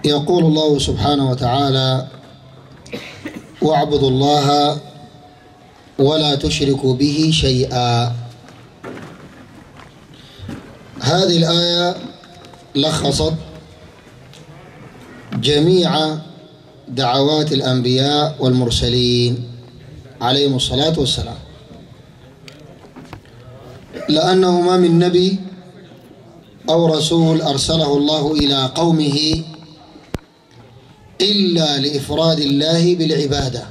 يقول الله سبحانه وتعالى: واعبدوا الله ولا تشركوا به شيئا. هذه الآية لخصت جميع دعوات الأنبياء والمرسلين عليهم الصلاة والسلام، لأنه ما من نبي أو رسول أرسله الله إلى قومه إلا لإفراد الله بالعبادة،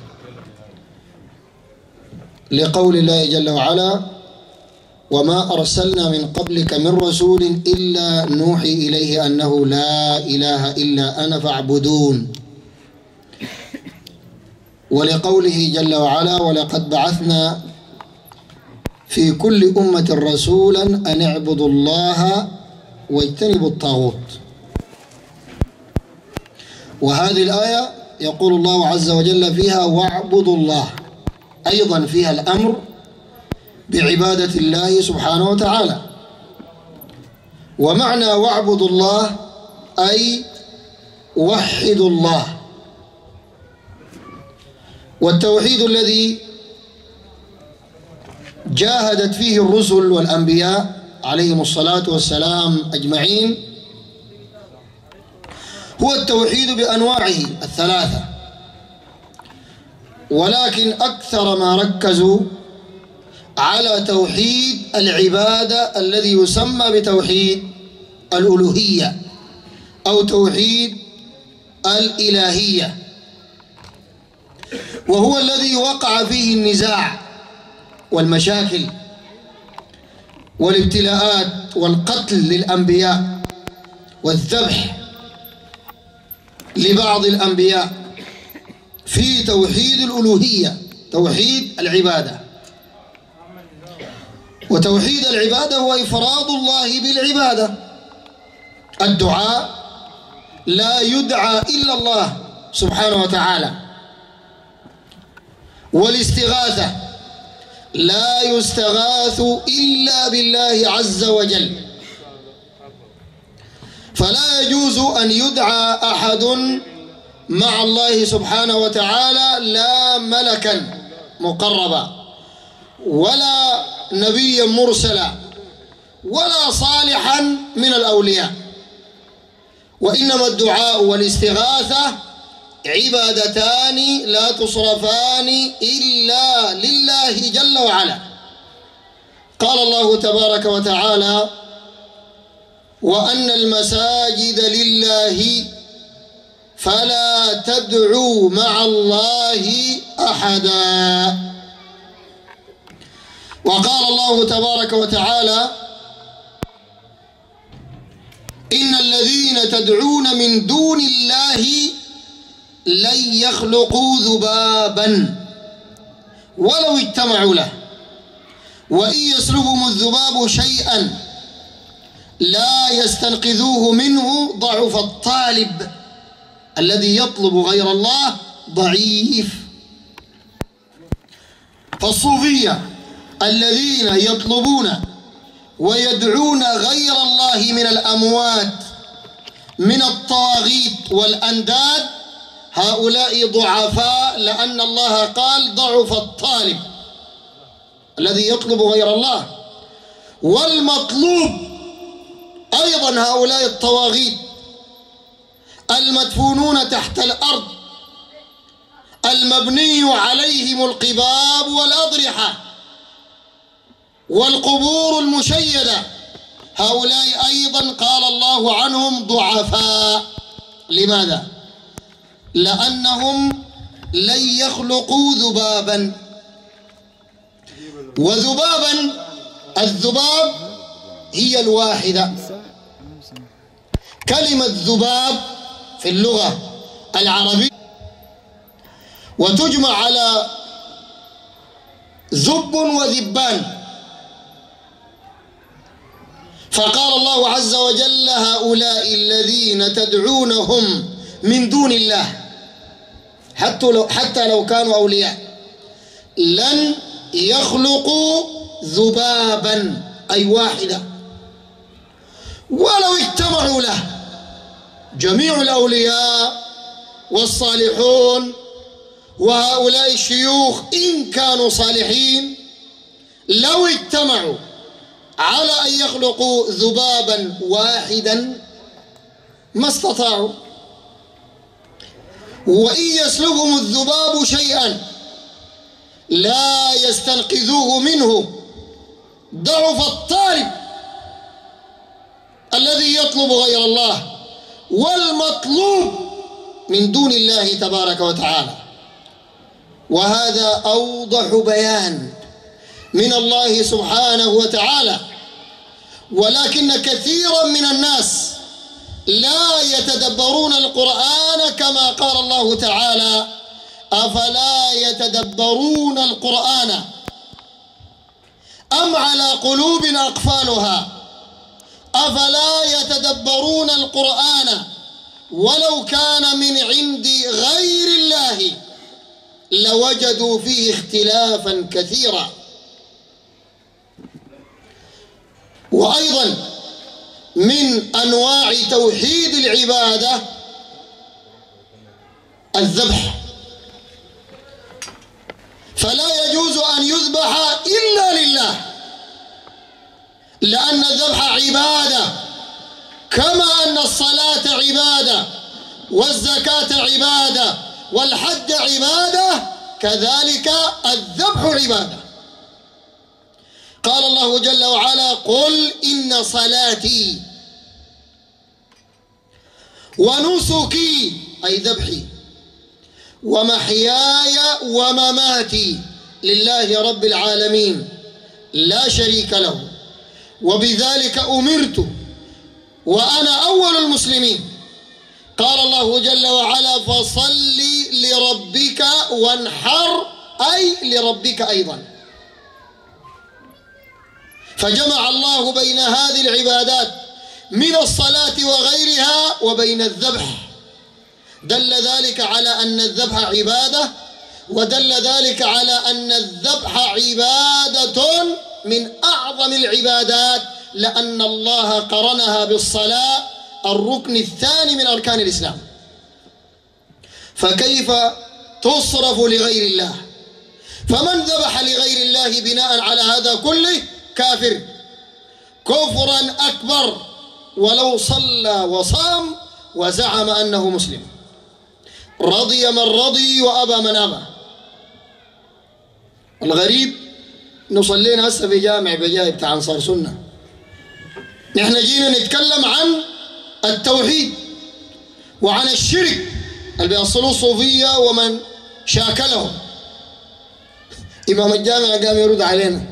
لقول الله جل وعلا: وما أرسلنا من قبلك من رسول إلا نوحي إليه أنه لا إله إلا أنا فاعبدون. ولقوله جل وعلا: ولقد بعثنا في كل أمة رسولا أن اعبدوا الله واجتنبوا الطاغوت. وهذه الآية يقول الله عز وجل فيها: واعبدوا الله، أيضا فيها الأمر بعبادة الله سبحانه وتعالى. ومعنى واعبدوا الله أي وحدوا الله. والتوحيد الذي جاهدت فيه الرسل والأنبياء عليهم الصلاة والسلام أجمعين هو التوحيد بأنواعه الثلاثة، ولكن أكثر ما ركزوا على توحيد العبادة الذي يسمى بتوحيد الألوهية أو توحيد الإلهية، وهو الذي وقع فيه النزاع والمشاكل والابتلاءات والقتل للأنبياء والذبح لبعض الأنبياء في توحيد الألوهية، توحيد العبادة. وتوحيد العبادة هو إفراد الله بالعبادة. الدعاء لا يدعى إلا الله سبحانه وتعالى، والاستغاثة لا يستغاث إلا بالله عز وجل، فلا يجوز أن يدعى أحد مع الله سبحانه وتعالى، لا ملكا مقربا ولا نبيا مرسلا ولا صالحا من الأولياء، وإنما الدعاء والاستغاثة عبادتان لا تصرفان إلا لله جل وعلا. قال الله تبارك وتعالى: وأن المساجد لله فلا تدعوا مع الله أحدا. وقال الله تبارك وتعالى: إن الذين تدعون من دون الله لن يخلقوا ذبابا ولو اجتمعوا له وإن يسلبهم الذباب شيئا لا يستنقذوه منه ضعف الطالب الذي يطلب غير الله ضعيف. فالصوفية الذين يطلبون ويدعون غير الله من الأموات من الطواغيت والأنداد هؤلاء ضعفاء، لأن الله قال: ضعف الطالب الذي يطلب غير الله. والمطلوب أيضا هؤلاء الطواغيت المدفونون تحت الأرض المبني عليهم القباب والأضرحة والقبور المشيدة، هؤلاء أيضا قال الله عنهم ضعفاء. لماذا؟ لأنهم لن يخلقوا ذبابا، وذبابا الذباب هي الواحدة. كلمة ذباب في اللغة العربية وتجمع على ذب وذبان، فقال الله عز وجل: هؤلاء الذين تدعونهم من دون الله حتى لو كانوا أولياء لن يخلقوا ذبابا أي واحدة ولو اجتمعوا له، جميع الأولياء والصالحون وهؤلاء الشيوخ إن كانوا صالحين لو اجتمعوا على أن يخلقوا ذبابا واحدا ما استطاعوا. وإن يسلبهم الذباب شيئا لا يستنقذوه منه. ضعف الطالب الذي يطلب غير الله والمطلوب من دون الله تبارك وتعالى. وهذا أوضح بيان من الله سبحانه وتعالى. ولكن كثيرا من الناس لا يتدبرون القرآن كما قال الله تعالى: أفلا يتدبرون القرآن أم على قلوب أقفالها. أفلا يتدبرون القرآن ولو كان من عند غير الله لوجدوا فيه اختلافا كثيرا. وأيضا من أنواع توحيد العبادة الذبح، فلا يجوز أن يذبح إلا لله، لأن الذبح عبادة كما أن الصلاة عبادة والزكاة عبادة والحج عبادة، كذلك الذبح عبادة. قال الله جل وعلا: قل إن صلاتي ونسكي أي ذبحي ومحياي ومماتي لله رب العالمين لا شريك له وبذلك أمرت وأنا أول المسلمين. قال الله جل وعلا: فصل لربك وانحر أي لربك أيضا. فجمع الله بين هذه العبادات من الصلاة وغيرها وبين الذبح. دل ذلك على أن الذبح عبادة، ودل ذلك على أن الذبح عبادة من أعظم العبادات، لأن الله قرنها بالصلاة الركن الثاني من أركان الإسلام. فكيف تصرف لغير الله؟ فمن ذبح لغير الله بناء على هذا كله كافر كفرا أكبر، ولو صلى وصام وزعم أنه مسلم. رضي من رضي وأبى من أبى. الغريب نصلينا هسه في جامع بجاي بتاع أنصار سنة، نحن جينا نتكلم عن التوحيد وعن الشرك اللي بيصلوا الصوفية ومن شاكلهم. إمام الجامع قام يرد علينا،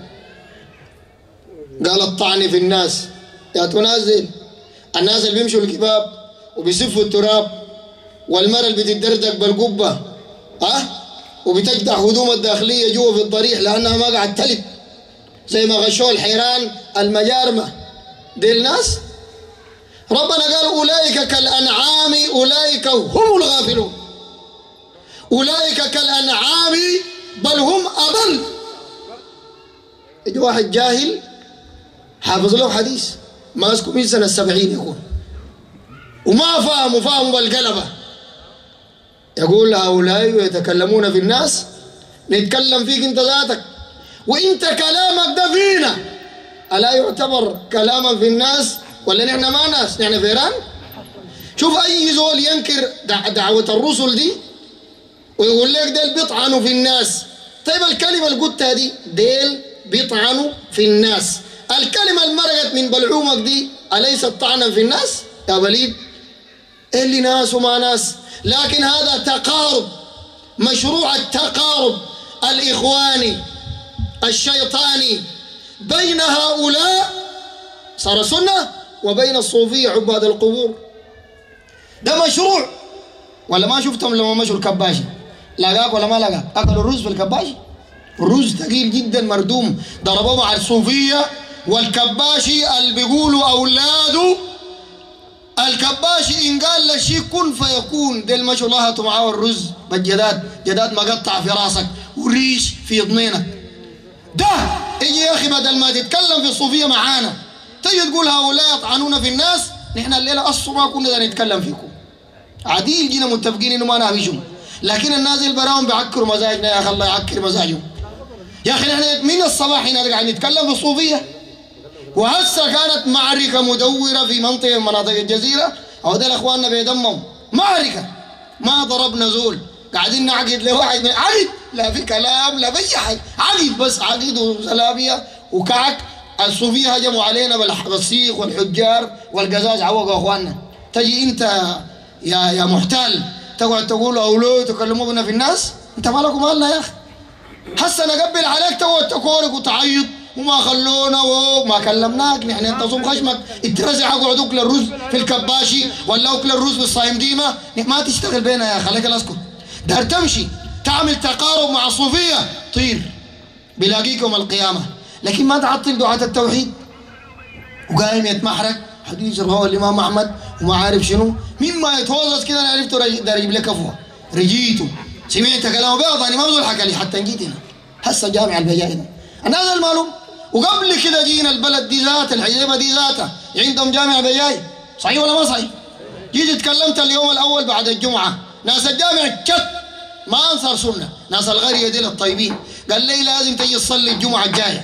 قال: الطعن في الناس يا تنازل الناس اللي بيمشوا الكباب وبيسفوا التراب، والمرأة اللي بتدردق بالقبة وبتجدع هدوم الداخلية جوا في الضريح لأنها ما قاعد تلد زي ما غشوا الحيران المجارمة. دي الناس ربنا قال: أولئك كالأنعام أولئك هم الغافلون. أولئك كالأنعام بل هم أضل. يجي واحد جاهل حافظ له حديث ماسكه من سنة 70 يقول وما فهموا بالقلبة، يقول هؤلاء يتكلمون في الناس، نتكلم فيك انت ذاتك، وانت كلامك ده فينا، ألا يعتبر كلاما في الناس ولا نحن ما ناس؟ نحن فيران؟ شوف أي زول ينكر دعوة الرسل دي ويقول لك ديل بيطعنوا في الناس. طيب الكلمة اللي قلتها دي ديل بيطعنوا في الناس، الكلمة اللي مرقت من بلعومك دي أليست طعنا في الناس يا بليد؟ اللي ناس وما ناس. لكن هذا تقارب، مشروع التقارب الإخواني الشيطاني بين هؤلاء صار سنة وبين الصوفية عباد القبور. ده مشروع. ولا ما شفتهم لما مشوا الكباشي؟ لقاك ولا ما لقاك؟ أكلوا الرز في الكباشي، الرز ثقيل جدا مردوم، ضربوه مع الصوفية والكباشي اللي بيقولوا أولاده. الكباشي إن قال لشيء كن فيكون، ديل مشوا لهطوا معاه الرز بالجداد، جداد مقطع في راسك وريش في ضنينك. ده يجي يا أخي بدل ما تتكلم في الصوفية معانا تيجي تقول هؤلاء يطعنون في الناس، نحن الليلة أصلا ما كنا نتكلم فيكم. عديل جينا متفقين إنه ما نهبشهم، لكن النازل براهم بيعكروا مزاجنا يا أخي، الله يعكر مزاجهم يا أخي. نحن من الصباح هنا قاعد نتكلم في الصوفية، وهسه كانت معركة مدورة في منطقة من مناطق الجزيرة، أو ده أخواننا بيدمهم معركة، ما ضربنا زول، قاعدين نعقد لواحد من عقد، لا في كلام لا في حاجة، عقد بس، عقد وسلامية وكعك. الصوفية هجموا علينا بالصيغ والحجار والقزاز، عوقوا أخواننا. تجي أنت يا محتال تقعد تقول أولو تكلموا بنا في الناس، أنت مالك مالنا يا أخي؟ هسه نقبل عليك تقعد تكورك وتعيط وما خلونا وما كلمناك نحن، انت صوم خشمك اترزع اقعد اكل الرز في الكباشي ولا اكل الرز بالصايم ديمه، ما تشتغل بينا يا خليك اسكت. دار تمشي تعمل تقارب مع الصوفيه طير بيلاقيك يوم القيامه، لكن ما تعطل دعاة التوحيد وقايم يتمحرك حديث رواه الامام احمد وما عارف شنو، مما يتوظف كده انا عرفته دار يجيب لك كفوه رجيته سمعت كلامه بيض، انا ما بقول حكى لي حتى جيت هنا هسه جامع البجاي ده انا هذا المعلوم. وقبل كده جينا البلد دي ذات الحجيبه دي ذاتها عندهم جامع بجاي، صحيح ولا ما صحيح؟ جيت تكلمت اليوم الاول بعد الجمعه، ناس الجامع كت ما انصر سنه، ناس القريه دي الطيبين، قال لي لازم تجي تصلي الجمعه الجايه.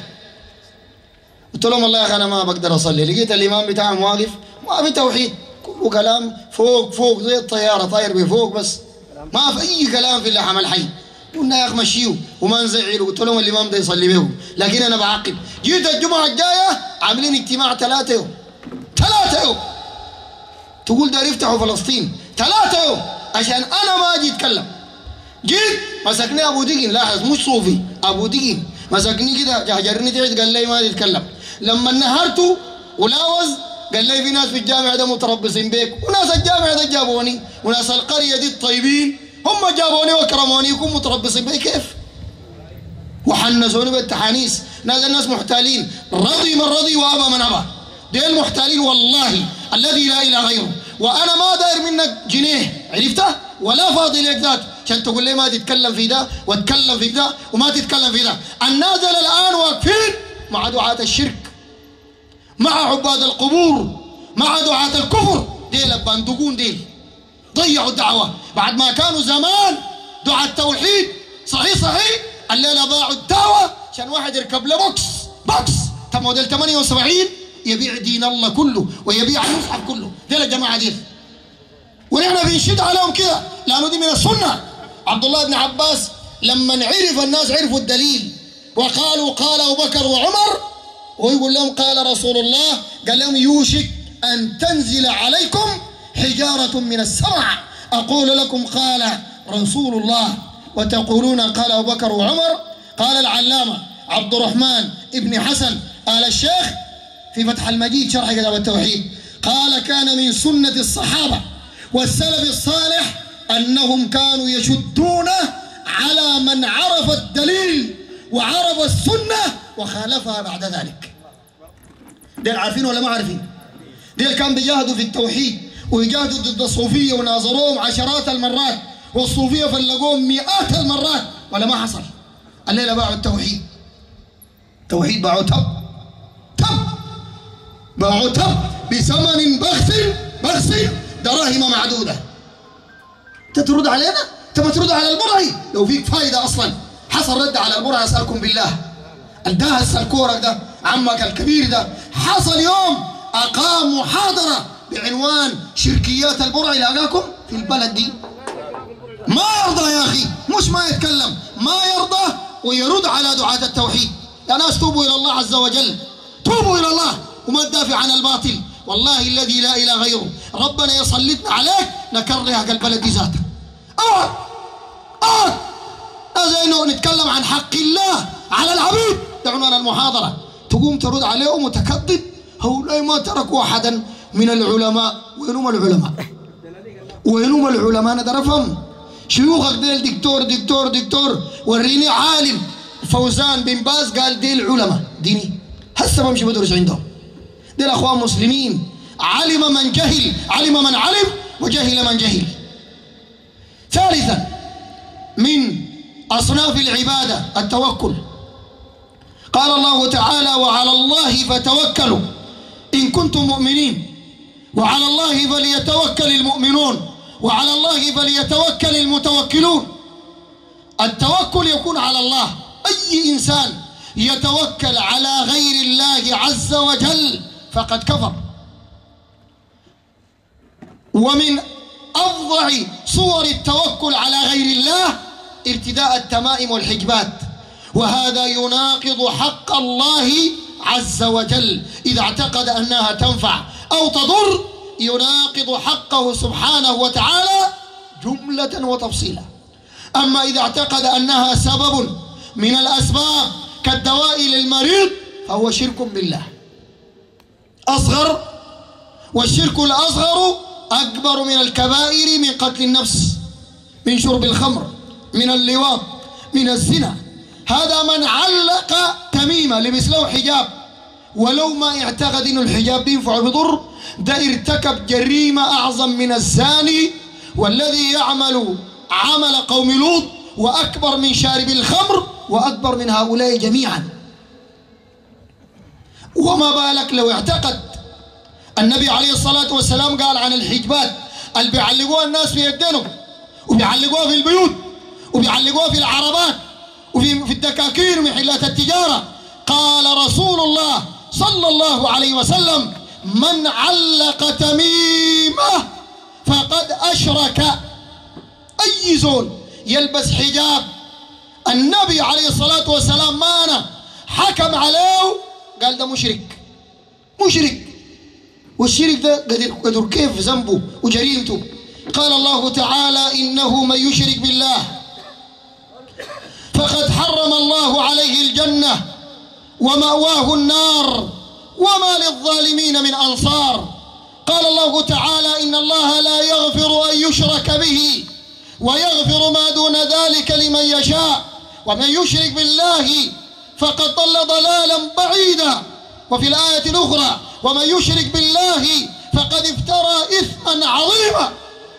قلت لهم والله يا اخي انا ما بقدر اصلي، لقيت الامام بتاعهم واقف ما في توحيد، كله كلام فوق فوق زي الطياره طاير بفوق بس، ما في اي كلام في اللحم الحي. قلنا يا اخي مشيوا وما نزعلوا، قلت لهم الامام ده يصلي بهم، لكن انا بعقب. جيت الجمعه الجايه عاملين اجتماع 3 يوم، 3 يوم تقول ده يفتحوا فلسطين 3 يوم عشان انا ما اجي اتكلم. جيت مسكني ابو دقن، لاحظ مش صوفي، ابو دقن مسكني كده جهجرني تحت قال لي ما تتكلم. لما نهرته ولاوز قال لي في ناس في الجامع ده متربصين بيك، وناس الجامع ده جابوني، وناس القريه دي الطيبين هم جابوني وكرموني يكون متربصين بي كيف؟ وحنسوني بالتحانيس. الناس محتالين، رضي من رضي وابى من ابى، دي المحتالين والله الذي لا اله غيره. وانا ما داير منك جنيه عرفته ولا فاضي لك ذات عشان تقول لي ما تتكلم في ده وتتكلم في ده وما تتكلم في ده. النازل الان واقفين مع دعاة الشرك، مع عباد القبور، مع دعاة الكفر، ديل البندقون ديل ضيعوا الدعوة بعد ما كانوا زمان دعاة التوحيد. صحيح الليلة باعوا الدعوة عشان واحد يركب له بوكس موديل 78 يبيع دين الله كله ويبيع المصحف كله، ديل الجماعة ديل. ونحن بنشد عليهم كده لأنه دي من السنة. عبد الله بن عباس لما عرف الناس عرفوا الدليل وقالوا قال أبو بكر وعمر، ويقول لهم قال رسول الله، قال لهم يوشك أن تنزل عليكم حجارة من السماء أقول لكم قال رسول الله وتقولون قال أبو بكر وعمر. قال العلامة عبد الرحمن ابن حسن آل الشيخ في فتح المجيد شرح كتاب التوحيد، قال كان من سنة الصحابة والسلف الصالح أنهم كانوا يشدون على من عرف الدليل وعرف السنة وخالفها بعد ذلك. ديل عارفين ولا ما عارفين؟ ديل كان بيجاهدوا في التوحيد ويجاهدوا ضد الصوفية وناظروهم عشرات المرات، والصوفية فلقوهم مئات المرات ولا ما حصل. الليلة باعوا التوحيد، توحيد باعوا باعوا بثمن بخس دراهم معدودة. ترد علينا؟ تبى ترد على البرعي لو فيك فايدة أصلا. حصل رد على البرعي أسألكم بالله، الداهس الكورك ده عمك الكبير ده حصل يوم أقام محاضرة بعنوان شركيات البرعي، لاقاكم في البلد دي ما يرضى يا أخي، مش ما يتكلم، ما يرضى ويرد على دعاة التوحيد. يا ناس توبوا إلى الله عز وجل، توبوا إلى الله وما تدافع عن الباطل. والله الذي لا إله غيره ربنا يسلطنا عليك نكرهك البلد دي ذاتها. هذا إنه نتكلم عن حق الله على العبيد ده عنوان المحاضرة، تقوم ترد عليهم وتكذب. هؤلاء ما تركوا أحدا من العلماء. وينهم العلماء؟ وينهم العلماء؟ أنا درفهم شيوخك ديل دكتور وريني عالم فوزان بن باز قال ديل علماء ديني، هسه بمشي بدرس عندهم. ديل أخوان مسلمين، علم من جهل، علم من علم وجهل من جهل. ثالثا من أصناف العبادة التوكل. قال الله تعالى وعلى الله فتوكلوا إن كنتم مؤمنين وعلى الله فليتوكل المؤمنون وعلى الله فليتوكل المتوكلون. التوكل يكون على الله. أي إنسان يتوكل على غير الله عز وجل فقد كفر. ومن أفظع صور التوكل على غير الله ارتداء التمائم والحجبات، وهذا يناقض حق الله عز وجل. إذا اعتقد أنها تنفع أو تضر يناقض حقه سبحانه وتعالى جملة وتفصيلا. أما إذا اعتقد أنها سبب من الأسباب كالدواء للمريض فهو شرك بالله أصغر، والشرك الأصغر أكبر من الكبائر، من قتل النفس، من شرب الخمر، من اللواط، من الزنا. هذا من علق تميمة لبس له حجاب ولو ما اعتقد أن الحجاب بينفع بضر، ده ارتكب جريمة أعظم من الزاني والذي يعمل عمل قوم لوط، وأكبر من شارب الخمر، وأكبر من هؤلاء جميعا. وما بالك لو اعتقد. النبي عليه الصلاة والسلام قال عن الحجبات اللي بيعلقوها الناس في يدينهم، وبيعلقوها في البيوت، وبيعلقوها في العربات، وفي الدكاكين ومحلات التجارة. قال رسول الله صلى الله عليه وسلم: من علق تميمة فقد أشرك. أي زول يلبس حجاب النبي عليه الصلاة والسلام ما أنا حكم عليه قال ده مشرك. مشرك. والشرك ده قدر كيف ذنبه وجريمته. قال الله تعالى: إنه من يشرك بالله فقد حرم الله عليه الجنة ومأواه النار وما للظالمين من أنصار. قال الله تعالى: إن الله لا يغفر أن يشرك به ويغفر ما دون ذلك لمن يشاء ومن يشرك بالله فقد ضل ضلالا بعيدا. وفي الآية الأخرى: ومن يشرك بالله فقد افترى إثما عظيما.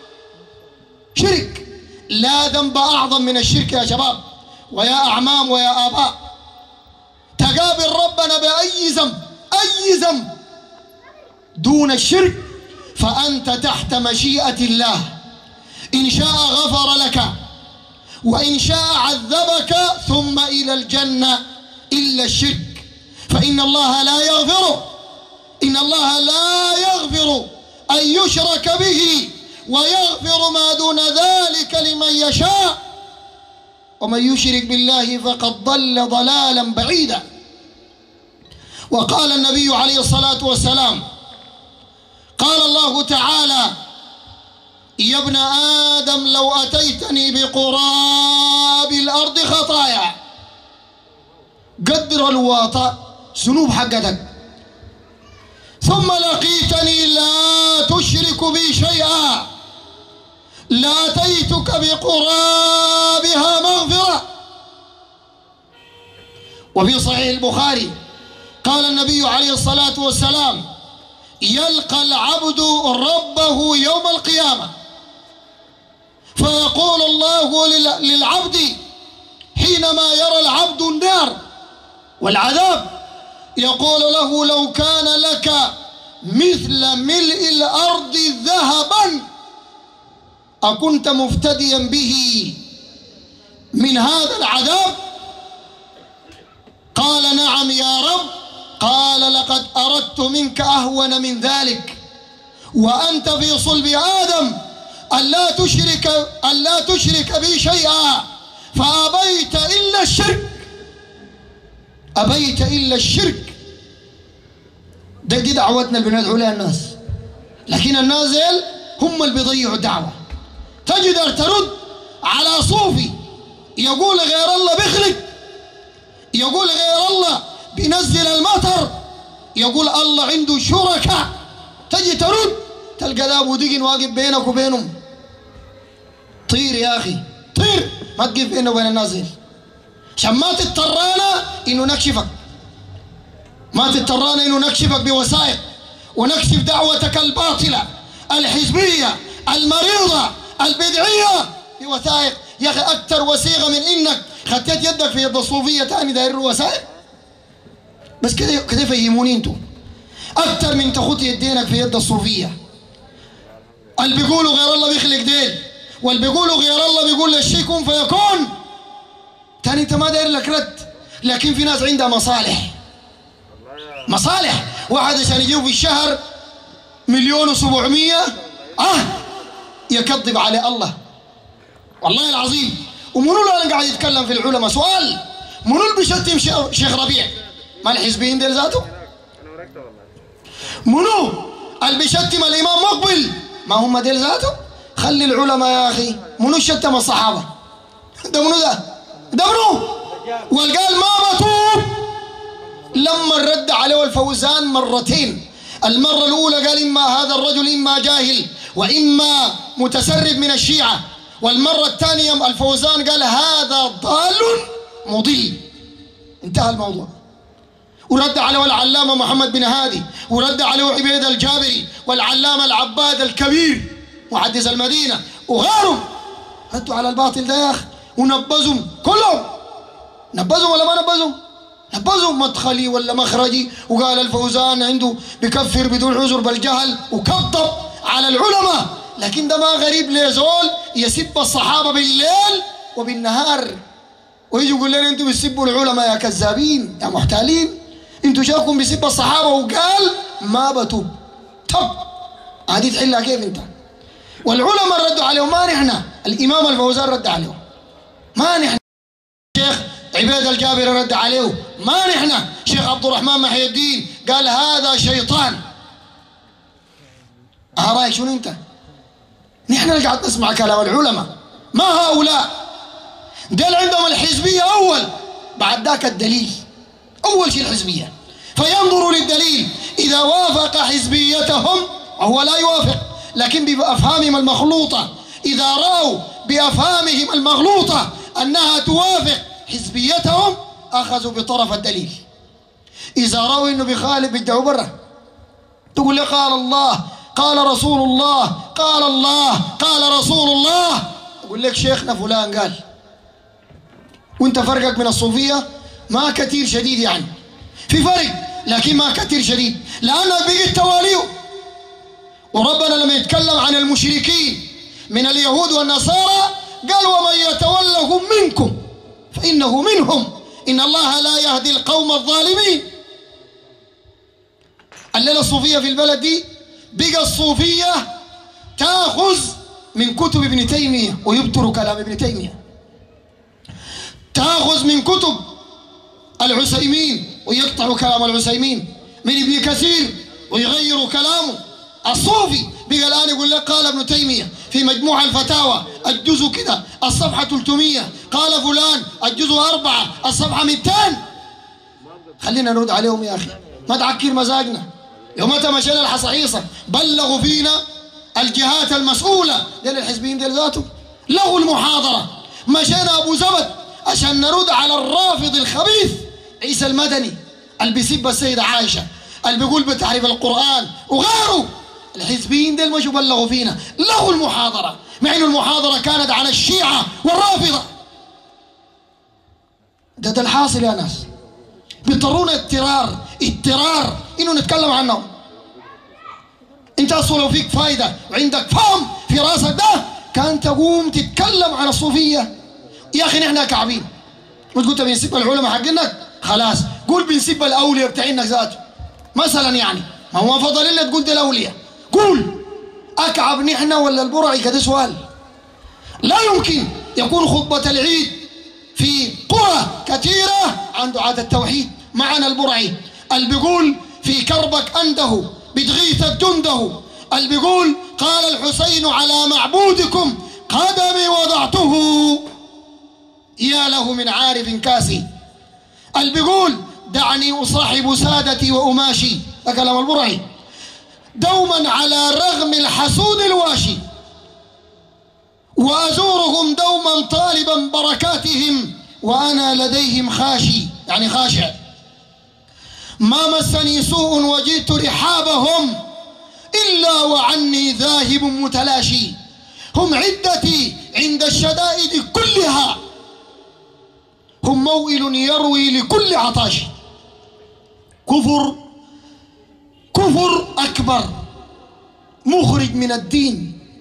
شرك، لا ذنب أعظم من الشرك يا شباب ويا أعمام ويا آباء. تقابل ربنا بأي ذنب، أي ذنب دون الشرك فأنت تحت مشيئة الله. إن شاء غفر لك وإن شاء عذبك ثم إلى الجنة، إلا الشرك فإن الله لا يغفر، إن الله لا يغفر أن يشرك به ويغفر ما دون ذلك لمن يشاء ومن يشرك بالله فقد ضل ضلالا بعيدا. وقال النبي عليه الصلاة والسلام: قال الله تعالى: يا ابن آدم لو أتيتني بقراب الأرض خطايا، قدر الواطة ذنوب حقتك، ثم لقيتني لا تشرك بي شيئا لأتيتك بقرابها مغفرة. وفي صحيح البخاري قال النبي عليه الصلاة والسلام: يلقى العبد ربه يوم القيامة فيقول الله للعبد حينما يرى العبد النار والعذاب، يقول له: لو كان لك مثل ملء الأرض ذهبا أكنت مفتديا به من هذا العذاب؟ قال: نعم يا رب. قال: لقد أردت منك أهون من ذلك، وأنت في صلب آدم ألا تشرك بي شيئا فأبيت إلا الشرك. أبيت إلا الشرك. دي دعوتنا اللي بندعو لها الناس، لكن الناس هم اللي بيضيعوا الدعوة. تقدر ترد على صوفي يقول غير الله بيخلق، يقول غير الله بينزل المطر، يقول الله عنده شركاء، تجي ترد تلقى ذا ابو دقن واقف بينك وبينهم. طير يا اخي، طير، ما تقف بينه وبين الناس عشان ما تضطرانا انه نكشفك، ما تضطرانا انه نكشفك بوثائق ونكشف دعوتك الباطله الحزبيه المريضه البدعيه بوثائق. يا اخي اكثر وثيقه من انك خدت يدك في يد الصوفيه ثاني داير وثائق، بس كده فهموني انتم. اكثر من تخط يدينك في يد الصوفيه اللي بيقولوا غير الله بيخلق ديل، واللي بيقولوا غير الله بيقول للشيء كن فيكون. تاني انت ما داير لك رد، لكن في ناس عندها مصالح. مصالح، واحد عشان يجيب في الشهر 1,700,000 يكذب على الله والله العظيم. ومنو اللي قاعد يتكلم في العلماء؟ سؤال، منو اللي بيشتم شيخ ربيع؟ ما الحزبيين ديل ذاته؟ منو اللي بيشتم الامام مقبل؟ ما هم ديل ذاته؟ خلي العلماء يا اخي. منو شتم الصحابه؟ ده منو ده منو؟ وقال ما بتوب. لما رد عليه الفوزان مرتين، المره الاولى قال اما هذا الرجل اما جاهل واما متسرب من الشيعه، والمره الثانيه الفوزان قال هذا ضال مضل. انتهى الموضوع. ورد عليه العلامه محمد بن هادي، ورد عليه عبيد الجابري، والعلامه العباد الكبير محدث المدينه وغيرهم. ردوا على الباطل ده يا اخي ونبذهم كلهم. نبذهم ولا ما نبذهم؟ نبذهم مدخلي ولا مخرجي. وقال الفوزان عنده بكفر بدون عذر بالجهل وكذب على العلماء. لكن ده ما غريب لزول يسب الصحابه بالليل وبالنهار، ويجي يقول لنا انتوا بتسبوا العلماء يا كذابين يا محتالين. انتوا شافكم بيسب الصحابه وقال ما بتوب. طب هذه تحلها كيف انت؟ والعلماء ردوا عليهم، ما نحن. الامام الفوزان رد عليهم، ما نحن. شيخ عبيد الجابري رد عليه، ما نحن. شيخ عبد الرحمن محي الدين قال هذا شيطان. رايك شنو انت؟ نحن اللي قاعد نسمع كلام العلماء، ما هؤلاء. ديل عندهم الحزبيه اول، بعد ذاك الدليل. اول شيء الحزبيه، فينظروا للدليل اذا وافق حزبيتهم وهو لا يوافق، لكن بافهامهم المخلوطه. اذا راوا بافهامهم المغلوطه انها توافق حزبيتهم اخذوا بطرف الدليل. اذا راوا انه بخالف بيدعوا برا. تقول لي قال الله قال رسول الله قال الله قال رسول الله، اقول لك شيخنا فلان قال. وانت فرقك من الصوفيه ما كثير شديد، يعني في فرق لكن ما كثير شديد، لانك بقيت تواليه. وربنا لما يتكلم عن المشركين من اليهود والنصارى قال ومن يتولهم منكم فإنه منهم إن الله لا يهدي القوم الظالمين. الليلة الصوفية في البلد دي بقى الصوفية تأخذ من كتب ابن تيمية ويبتر كلام ابن تيمية، تأخذ من كتب العثيمين ويقطع كلام العثيمين، من ابن كثير ويغير كلامه. الصوفي بقى الآن يقول لك قال ابن تيمية في مجموع الفتاوى الجزء كده الصفحة 300، قال فلان الجزء 4 الصفحة 200. خلينا نرد عليهم يا أخي، ما تعكر مزاجنا. يوم متى مشينا الحصحيصة بلغوا فينا الجهات المسؤولة ديل الحزبيين ديل ذاته، لغوا المحاضرة. مشينا أبو زبد عشان نرد على الرافض الخبيث عيسى المدني اللي بيسب السيدة عائشة، اللي بيقول بتحريف القرآن وغيره. الحزبيين ديل مشوا بلغوا فينا، لغوا المحاضرة، مع انه المحاضرة كانت على الشيعة والرافضة. ده الحاصل يا ناس. بيضطرونا اضطرار انه نتكلم عنهم. انت اصلا لو فيك فايدة وعندك فهم في راسك ده كان تقوم تتكلم عن الصوفية. يا اخي نحن كعبين، مش قلت بنسب العلماء حقنك خلاص، قول بنسب الاولياء بتاعينك ذاته مثلا. يعني ما هو فضل الا تقول ده الاولياء، قول اكعب نحن ولا البرعي؟ كده سؤال. لا يمكن يكون خطبة العيد في قرى كثيرة عن دعاة التوحيد معنا البرعي اللي بيقول في كربك أنده بتغيثك جنده، اللي بيقول قال الحسين على معبودكم قدمي وضعته يا له من عارف كاسي، اللي بيقول دعني أصاحب سادتي وأماشي، ده كلام البرعي، دوما على رغم الحسود الواشي، وأزورهم دوما طالبا بركاتهم وأنا لديهم خاشي، يعني خاشع. ما مسني سوء وجئت رحابهم إلا وعني ذاهب متلاشي، هم عدتي عند الشدائد كلها، هم موئل يروي لكل عطاش. كفر أكبر مخرج من الدين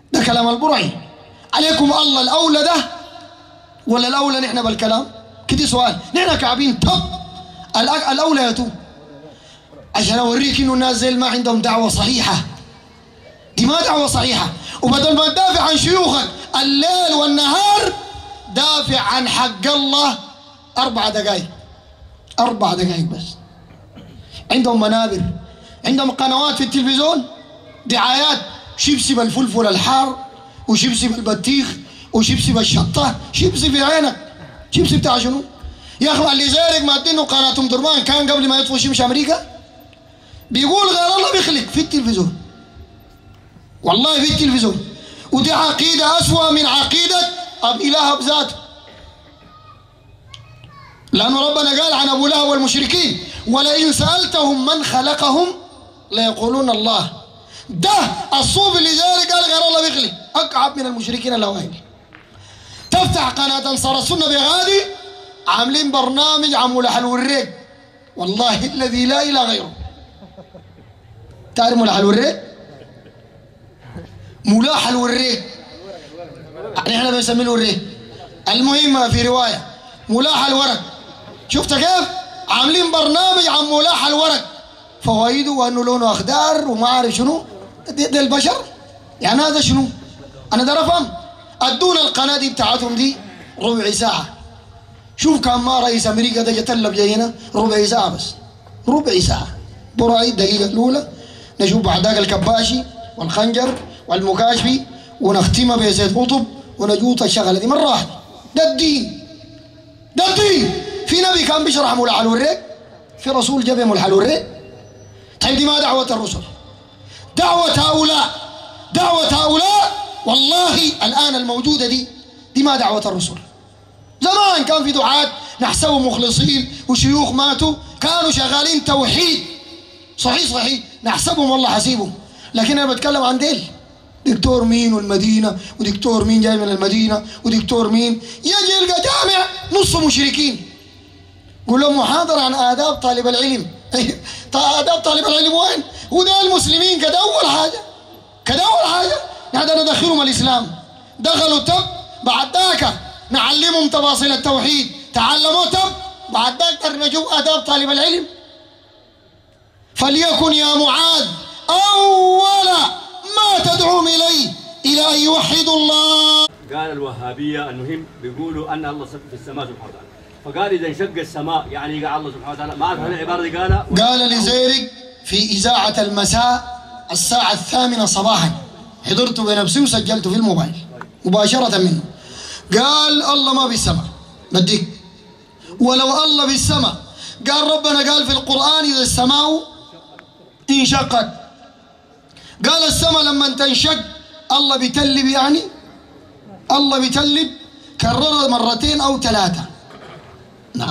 ده كلام البرعي. عليكم الله الأولى ده ولا الأولى نحن بالكلام؟ كده سؤال. نحن كعبين طب الأولى يا تو عشان أوريك إنه الناس زي ما عندهم دعوة صحيحة. دي ما دعوة صحيحة. وبدل ما تدافع عن شيوخك الليل والنهار دافع عن حق الله 4 دقائق 4 دقائق بس. عندهم منابر، عندهم قنوات في التلفزيون دعايات شيبسي بالفلفل الحار وشيبسي بالبطيخ وشيبسي بالشطة. شيبسي في عينك، شيبسي بتاع شنو؟ يا أخي اللي زارق مادينه قناة أم درمان كان قبل ما يطفوا شمس أمريكا بيقول غير الله بيخلق في التلفزيون، والله في التلفزيون. ودي عقيدة أسوأ من عقيدة أبي لهب ذاته، لأنه ربنا قال عن أبو لهب والمشركين ولئن سألتهم من خلقهم ليقولون الله. ده الصوف اللي ذلك قال غير الله بيخلق أقعب من المشركين الأوائل. تفتح قناة أنصار السنة بغادي عاملين برنامج عن ملاح الوريق، والله الذي لا إله غيره. تعرف ملاح الوريق؟ ملاح الوريق يعني احنا بنسميه الوريق. المهم في رواية ملاح الورق. شفت كيف؟ عاملين برنامج عن ملاح الورق، فوائده وانه لونه اخضر وما عارف شنو. ده البشر يعني هذا شنو؟ انا ده افهم. ادونا القناه دي بتاعتهم دي ربع ساعه. شوف كان ما رئيس امريكا ده جتلب جاينا ربع ساعه بس، ربع ساعه براي الدقيقه الاولى نشوف بعد ذاك الكباشي والخنجر والمكاشفي ونختمها بزيت قطب ونجوط الشغله دي مره واحده. ده الدين، ده الدين. في نبي كان بيشرح ملح الوريق؟ في رسول جاب ملح الوريق؟ طيب دي ما دعوة الرسل؟ دعوة هؤلاء والله الآن الموجودة دي ما دعوة الرسل. زمان كان في دعاة نحسبهم مخلصين وشيوخ ماتوا كانوا شغالين توحيد صحيح نحسبهم والله حسيبهم. لكن أنا بتكلم عن ديل دكتور مين والمدينة ودكتور مين جاي من المدينة ودكتور مين يجي يلقى جامع نص مشركين. قول لهم محاضرة عن آداب طالب العلم. آداب طالب العلم وين؟ وده المسلمين كده أول حاجة نحن ندخلهم الإسلام. دخلوا تب بعد ذاك نعلمهم تفاصيل التوحيد، تعلموا تب بعد ذاك نرجو آداب طالب العلم. فليكن يا معاذ أول ما تدعوهم إليه إلى أن يوحدوا الله. قال الوهابية المهم بيقولوا أن الله في السماء سبحانه وتعالى، فقال إذا انشق السماء يعني قال الله سبحانه وتعالى. ما أعرف هل العبارة دي قال لزيرق في إذاعة المساء الساعة 8 صباحا، حضرت بنفسي وسجلت في الموبايل مباشرة منه. قال الله ما بالسماء مديك، ولو الله بالسماء قال ربنا قال في القرآن إذا السماء انشقت. قال السماء لما تنشق الله بيتلب، يعني الله بيتلب كررها 2 أو 3. نعم.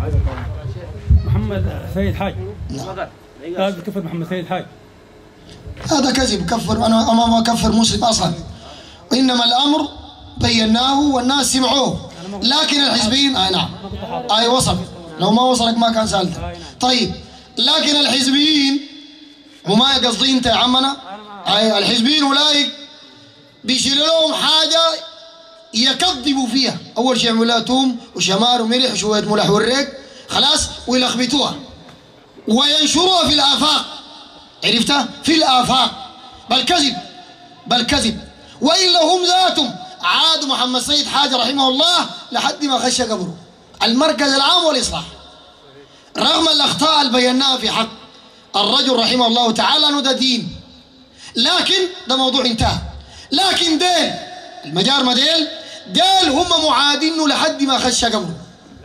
محمد سيد حاج قال بكفر محمد سيد حاج. هذا كذب، كفر. أنا ما أكفر مسلم أصلا، وإنما الأمر بيناه والناس سمعوه. لكن الحزبيين نعم وصل، لو ما وصلك ما كان سألت. طيب لكن الحزبيين وما قصدي انت يا عمنا الحزبيين اولئك بيشيلوا لهم حاجه يكذبوا فيها. اول شيء يعملوا لها توم وشمار وملح وشويه ملح والريق خلاص ويلخبطوها وينشروها في الافاق. عرفتها؟ في الافاق. بالكذب. والا هم ذاتهم عاد محمد سيد حاج رحمه الله لحد ما خش قبره المركز العام والاصلاح، رغم الاخطاء اللي بيناها في حق الرجل رحمه الله تعالى انه ده دين، لكن ده موضوع انتهى. لكن ديل المجار ما ديل هم معادينه لحد ما خش قبره،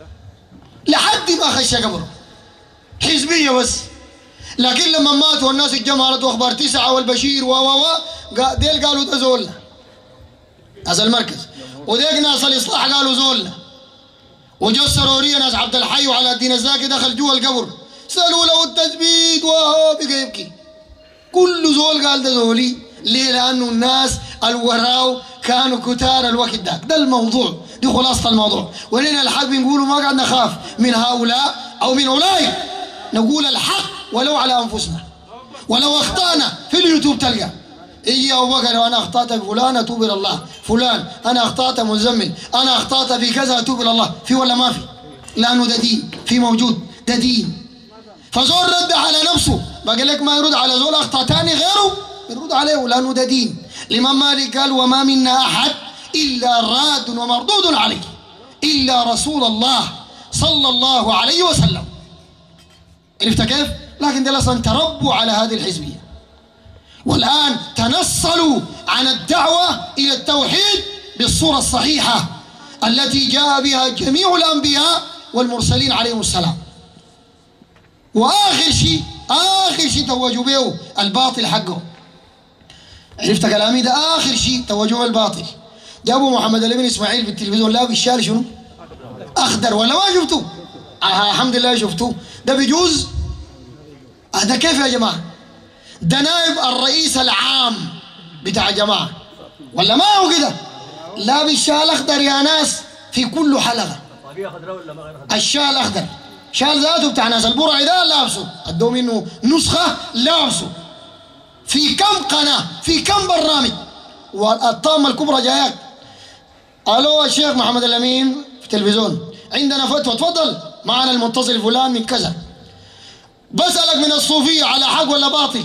حزبيه بس. لكن لما ماتوا والناس اتجمعت واخبار 9 والبشير ديل قالوا ده زولنا ناس المركز، وديك ناس الاصلاح قالوا زولنا، وجو السروريه ناس عبد الحي وعلى الدين الزاكي دخل جوا القبر سالوا له التثبيت وهو بقى يبكي. كل زول قال ده زولي. ليه؟ لانه الناس الوراو كانوا كتار الوقت ده الموضوع، دي خلاصه الموضوع. ولنا الحق بنقولوا ما قاعد نخاف من هؤلاء او من اولئك، نقول الحق ولو على انفسنا. ولو اخطانا في اليوتيوب تلقى يجي أبو بكر وأنا أخطأت بفلان أتوب إلى الله، فلان أنا أخطأت مزمل، أنا أخطأت في كذا أتوب إلى الله، في ولا ما في؟ لأنه ده دين، في موجود، ده دين. فزول رد على نفسه، بقى لك ما يرد على زول أخطأ تاني غيره يرد عليه، لأنه ده دين. الإمام مالك قال وما منا أحد إلا راد ومردود عليه إلا رسول الله صلى الله عليه وسلم. عرفت كيف؟ لكن دول أصلا تربوا على هذه الحزبية، والآن تنصلوا عن الدعوة إلى التوحيد بالصورة الصحيحة التي جاء بها جميع الأنبياء والمرسلين عليهم السلام. وآخر شيء توجوا به الباطل حقه. عرفت كلامي؟ ده آخر شيء توجوا الباطل. جابوا محمد علي بن إسماعيل في التلفزيون، لا بالشارع شنو؟ أخضر ولا ما شفتوه؟ الحمد لله شفتوه. ده بيجوز؟ هذا كيف يا جماعة؟ ده نائب الرئيس العام بتاع جماعة ولا ما هو كده؟ لا بالشال أخضر يا ناس في كل حلقة. الشال الأخضر شال ذاته بتاع ناس البرع ده لابسه، ادوا منه نسخة لابسه في كم قناة، في كم برنامج، والطامة الكبرى جايك. الو الشيخ محمد الأمين في التلفزيون، عندنا فتوى، تفضل معنا المتصل فلان من كذا، بسألك من الصوفية على حق ولا باطل؟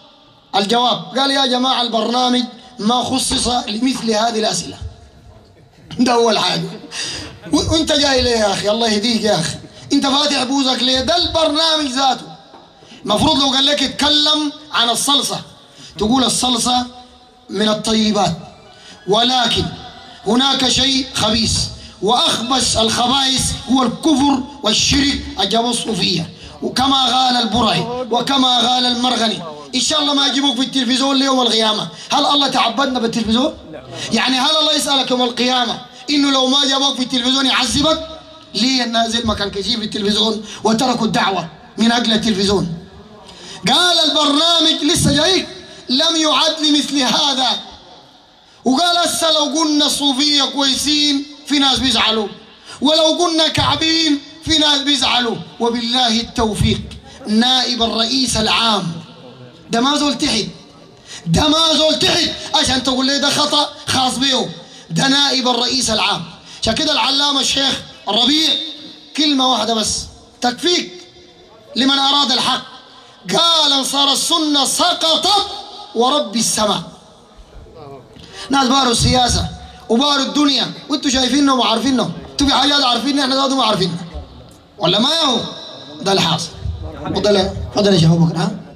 الجواب قال يا جماعة البرنامج ما خصص لمثل هذه الأسئلة. ده أول حاجة. وانت جاي ليه يا أخي؟ الله يهديك يا أخي، انت فاتح بوزك ليه؟ ده البرنامج ذاته. المفروض لو قال لك اتكلم عن الصلصة تقول الصلصة من الطيبات، ولكن هناك شيء خبيث، وأخبث الخبائث هو الكفر والشرك أجابوا الصوفية، وكما قال البرعي وكما قال المرغني. إن شاء الله ما يجيبوك في التلفزيون ليوم القيامة. هل الله تعبدنا بالتلفزيون؟ يعني هل الله يسألك يوم القيامة إنه لو ما جابوك في التلفزيون يعذبك؟ ليه النازل ما كان كثير في التلفزيون وتركوا الدعوة من أجل التلفزيون؟ قال البرنامج لسه جايك لم يعد لمثل هذا. وقال هسه لو قلنا الصوفية كويسين في ناس بيزعلوا، ولو قلنا كعبين في ناس بيزعلوا. وبالله التوفيق نائب الرئيس العام ده ما زول تحت، ده ما زول تحت عشان تقول لي ده خطأ خاص به، ده نائب الرئيس العام. عشان كده العلامة الشيخ الربيع كلمة واحدة بس تكفيك لمن أراد الحق، قال انصار السنة سقطت ورب السماء. ناس باروا السياسة وباروا الدنيا وانتوا شايفينهم وعارفينهم، انتوا في حاجات عارفينها احنا ذاتهم ما عارفينها ولا ما هو؟ ده الحاصل. فضل يا شباب بكره.